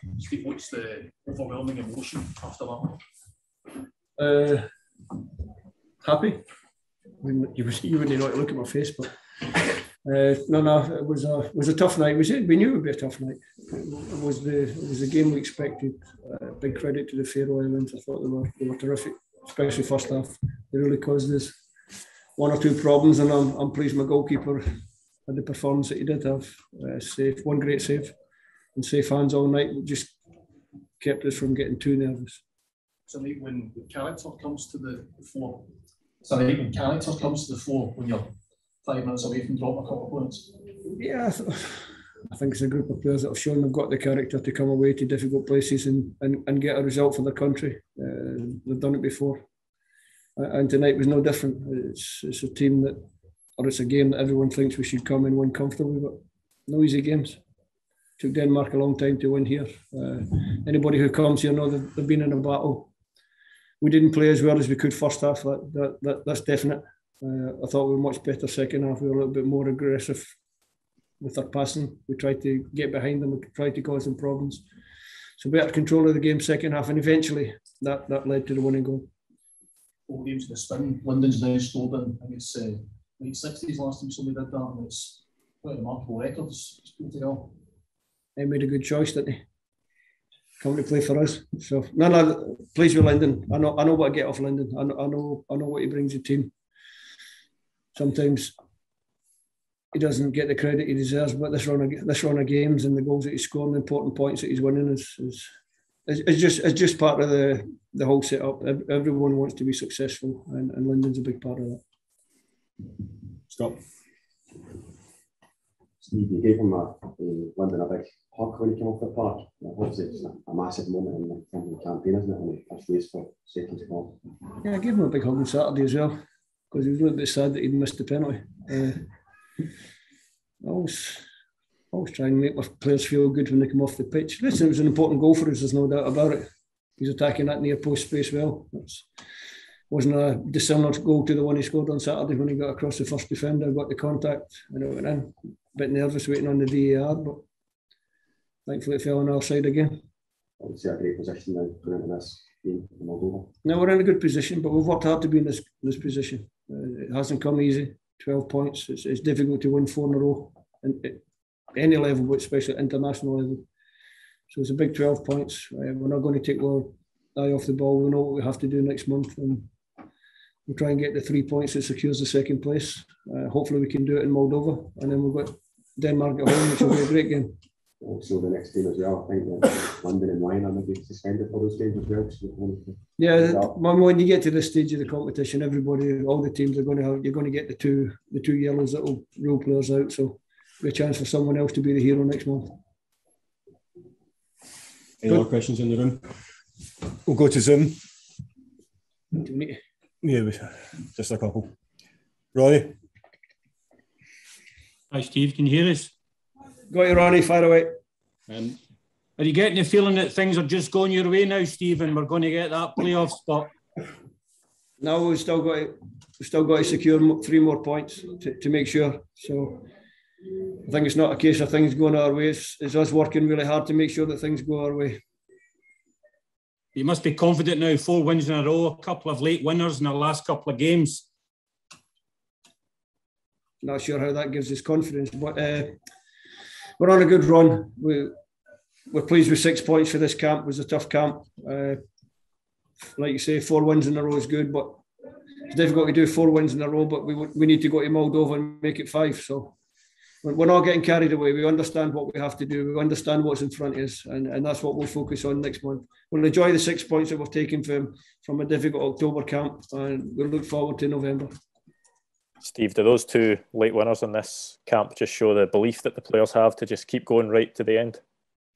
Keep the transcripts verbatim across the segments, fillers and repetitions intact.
Steve, what's the overwhelming emotion after that? Uh, happy. I mean, you, you wouldn't know to look at my face, but uh, no, no, it was a it was a tough night. Was it? We knew it would be a tough night. It was the it was the game we expected. Uh, big credit to the Faroe Islands. I thought they were they were terrific, especially first half. They really caused us one or two problems, and I'm I'm pleased my goalkeeper had the performance that he did have. Uh, safe, one great save, and safe hands all night. Just kept us from getting too nervous. So when the character comes to the fore, sorry, when character comes to the fore when you're five minutes away from dropping a couple of points. Yeah, I, th- I think it's a group of players that have shown they've got the character to come away to difficult places and, and, and get a result for their country. Uh, they've done it before. And tonight was no different. It's it's a team that, or it's a game that everyone thinks we should come and win comfortably, but no easy games. Took Denmark a long time to win here. Uh, anybody who comes here knows they've, they've been in a battle. We didn't play as well as we could first half. That, that, that that's definite. Uh, I thought we were much better second half. We were a little bit more aggressive with our passing. We tried to get behind them. We tried to cause them problems. So better control of the game second half, and eventually that, that led to the winning goal. Four games in the spin. London's now scored in, I think it's uh, late sixties last time somebody did that, and it's quite a remarkable record. It's good to go. They made a good choice, didn't they? Come to play for us. So no, no, pleased with Lyndon. I know, I know what I get off Lyndon. I know, I know, I know what he brings to the team. Sometimes he doesn't get the credit he deserves, but this run of this run of games and the goals that he's scoring, the important points that he's winning is is it's just it's just part of the the whole setup. Everyone wants to be successful, and, and Lyndon's a big part of that. Stop. Steve, you gave him a, a London a big hug when he came off the park. Obviously, it's a, a massive moment in the, in the campaign, isn't it? And he stays for second spot. Yeah, I gave him a big hug on Saturday as well, because he was a little bit sad that he'd missed the penalty. Uh, I always, always try and make my players feel good when they come off the pitch. Listen, it was an important goal for us, there's no doubt about it. He's attacking that near post space well. It wasn't a dissimilar goal to the one he scored on Saturday when he got across the first defender, got the contact, and it went in. A bit nervous waiting on the V A R, but thankfully it fell on our side again. Obviously, a great position now going into this game in Moldova. No, we're in a good position, but we've worked hard to be in this this position. Uh, it hasn't come easy. twelve points. It's, it's difficult to win four in a row, and at any level, but especially at international level. So it's a big twelve points. Uh, we're not going to take our eye off the ball. We know what we have to do next month, and we'll try and get the three points that secures the second place. Uh, hopefully, we can do it in Moldova, and then we've got Denmark at home, which will be a great game. Also, the next game as well. I think that London and Wine are maybe suspended for those games as well. So yeah, when you get to this stage of the competition, everybody, all the teams are going to have. You're going to get the two, the two yellows that will rule players out. So, be a chance for someone else to be the hero next month. Any Good. Other questions in the room? We'll go to Zoom. Yeah, just a couple. Roy. Hi, Steve. Can you hear us? Got you, Ronnie. Fire away. Um, are you getting the feeling that things are just going your way now, Steve, and we're going to get that playoff spot? No, we've still got to, we've still got to secure three more points to, to make sure. So I think it's not a case of things going our way. It's, it's us working really hard to make sure that things go our way. You must be confident now. Four wins in a row, a couple of late winners in the last couple of games. Not sure how that gives us confidence, but uh, we're on a good run. We, we're pleased with six points for this camp. It was a tough camp. Uh, like you say, four wins in a row is good, but it's difficult to do four wins in a row, but we we need to go to Moldova and make it five. So we're not getting carried away. We understand what we have to do. We understand what's in front of us, and, and that's what we'll focus on next month. We'll enjoy the six points that we've taken from, from a difficult October camp, and we'll look forward to November. Steve, do those two late winners in this camp just show the belief that the players have to just keep going right to the end?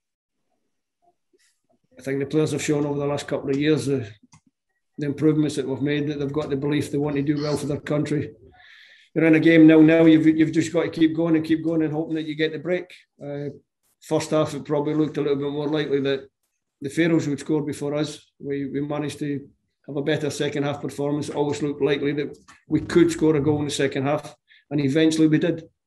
I think the players have shown over the last couple of years the, the improvements that we've made, that they've got the belief they want to do well for their country. You're in a game now, now you've, you've just got to keep going and keep going and hoping that you get the break. Uh, first half, it probably looked a little bit more likely that the Faroes would score before us. We, we managed to have a better second half performance. It always looked likely that we could score a goal in the second half, and eventually we did.